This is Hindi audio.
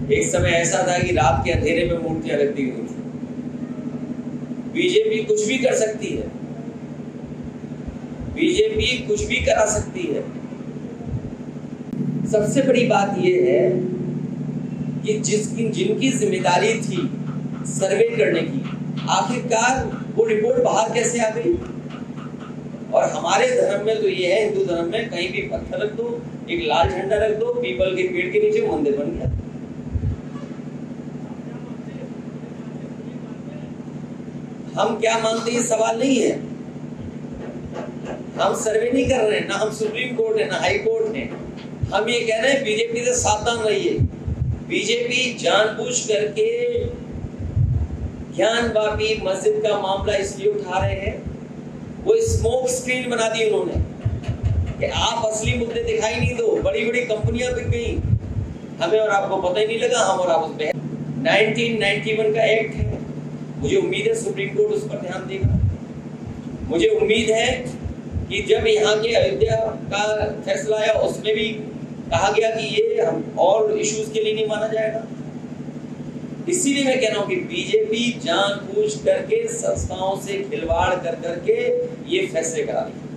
एक समय ऐसा था कि रात के अंधेरे में मूर्तियां लगती हुई थी। बीजेपी कुछ भी कर सकती है, बीजेपी कुछ भी करा सकती है। सबसे बड़ी बात यह है कि जिनकी जिम्मेदारी थी सर्वे करने की, आखिरकार वो रिपोर्ट बाहर कैसे आ गई। और हमारे धर्म में तो ये है, हिंदू धर्म में कहीं भी पत्थर रख दो, एक लाल झंडा रख दो, पीपल के पेड़ के नीचे मंदिर बन गया। हम क्या मानते हैं सवाल नहीं है। हम सर्वे नहीं कर रहे हैं, ना हम सुप्रीम कोर्ट है ना हाई कोर्ट है। हम ये कह रहे हैं बीजेपी से सावधान रहिए। बीजेपी जानबूझ करके ज्ञानवापी मस्जिद का मामला इसलिए उठा रहे हैं, वो स्मोक स्क्रीन बना दी उन्होंने कि आप असली मुद्दे दिखाई नहीं दो। बड़ी बड़ी कंपनियां बिक गई, हमें और आपको पता ही नहीं लगा। हम और आप उस पर 1991 का एक्ट है, मुझे उम्मीद है सुप्रीम कोर्ट उस पर ध्यान देगा। मुझे उम्मीद है कि जब यहाँ के अयोध्या का फैसला आया उसमें भी कहा गया कि ये हम और इश्यूज के लिए नहीं माना जाएगा। इसीलिए मैं कह रहा हूं कि बीजेपी जानबूझ करके संस्थाओं से खिलवाड़ कर करके ये फैसले करा रही है।